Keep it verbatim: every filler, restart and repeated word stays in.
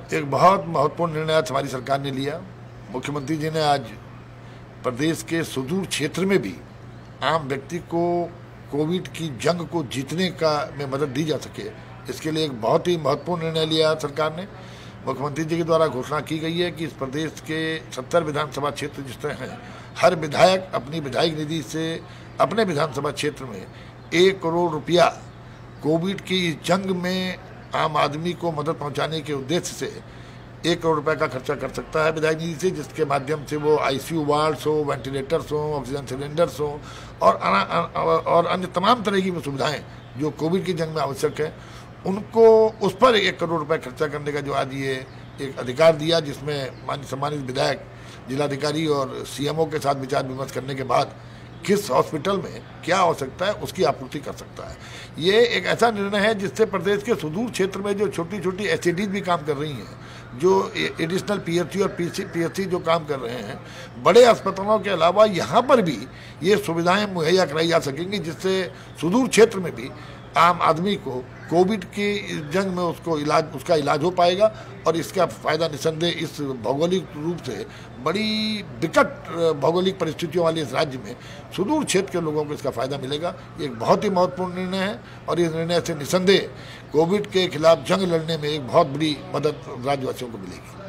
एक बहुत महत्वपूर्ण निर्णय आज हमारी सरकार ने लिया। मुख्यमंत्री जी ने आज प्रदेश के सुदूर क्षेत्र में भी आम व्यक्ति को कोविड की जंग को जीतने का में मदद दी जा सके, इसके लिए एक बहुत ही महत्वपूर्ण निर्णय लिया सरकार ने। मुख्यमंत्री जी के द्वारा घोषणा की गई है कि इस प्रदेश के सत्तर विधानसभा क्षेत्र जिस तरह हैं, हर विधायक अपनी विधायक निधि से अपने विधानसभा क्षेत्र में एक करोड़ रुपया कोविड की जंग में आम आदमी को मदद पहुंचाने के उद्देश्य से एक करोड़ रुपए का खर्चा कर सकता है विधायक निधि से, जिसके माध्यम से वो आईसीयू वार्ड्स हो, वेंटिलेटर्स हो, ऑक्सीजन सिलेंडर्स हो और और अन्य तमाम तरह की सुविधाएं जो कोविड की जंग में आवश्यक है, उनको उस पर एक करोड़ रुपए खर्चा करने का जो आज ये एक अधिकार दिया, जिसमें माननीय सम्मानित विधायक जिलाधिकारी और सीएमओ के साथ विचार विमर्श करने के बाद किस हॉस्पिटल में क्या आवश्यकता है उसकी आपूर्ति कर सकता है। ये एक ऐसा निर्णय है जिससे प्रदेश के सुदूर क्षेत्र में जो छोटी छोटी एसईडीज भी काम कर रही हैं, जो एडिशनल पीएचसी और पीएचसी जो काम कर रहे हैं, बड़े अस्पतालों के अलावा यहाँ पर भी ये सुविधाएं मुहैया कराई जा सकेंगी, जिससे सुदूर क्षेत्र में भी आम आदमी को कोविड की जंग में उसको इलाज उसका इलाज हो पाएगा और इसका फ़ायदा निसंदेह इस भौगोलिक रूप से बड़ी विकट भौगोलिक परिस्थितियों वाले इस राज्य में सुदूर क्षेत्र के लोगों को इसका फ़ायदा मिलेगा। ये एक बहुत ही महत्वपूर्ण निर्णय है और इस निर्णय से निसंदेह कोविड के खिलाफ जंग लड़ने में एक बहुत बड़ी मदद राज्यवासियों को मिलेगी।